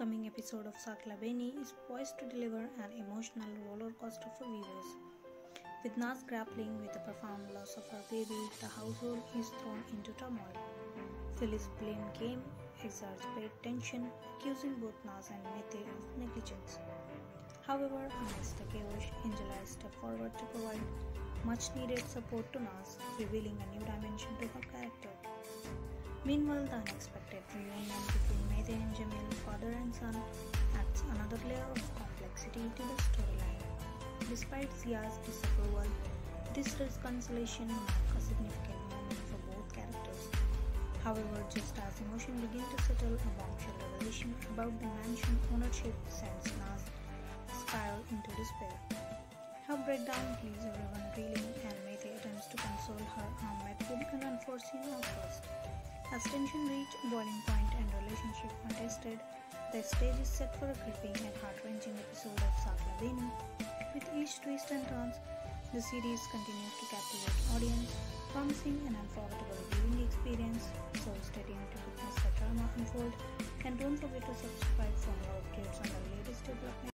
upcoming episode of Sakla Beni is poised to deliver an emotional roller coaster for viewers. With Naz grappling with the profound loss of her baby, the household is thrown into turmoil. Filiz blame game exacerbates tension, accusing both Naz and Mete of negligence. However, amidst the chaos, Incila steps forward to provide much-needed support to Naz, revealing a new dimension to her character. Meanwhile, the unexpected reunion between Mete and Jamil, father and son, adds another layer of complexity to the storyline. Despite Zia's disapproval, this reconciliation marks a significant moment for both characters. However, just as emotion begins to settle, a bombshell revelation about the mansion ownership sends Naz spiral into despair. Her breakdown leaves everyone reeling, and Mete attempts to console her met with an unforeseen outburst. As tension reaches boiling point and relationships are tested, the stage is set for a gripping and heart-wrenching episode of Sakla Beni. With each twist and turns, the series continues to captivate audience, promising an unforgettable viewing experience. So stay tuned to witness the drama unfold, and don't forget to subscribe for more updates on the latest developments.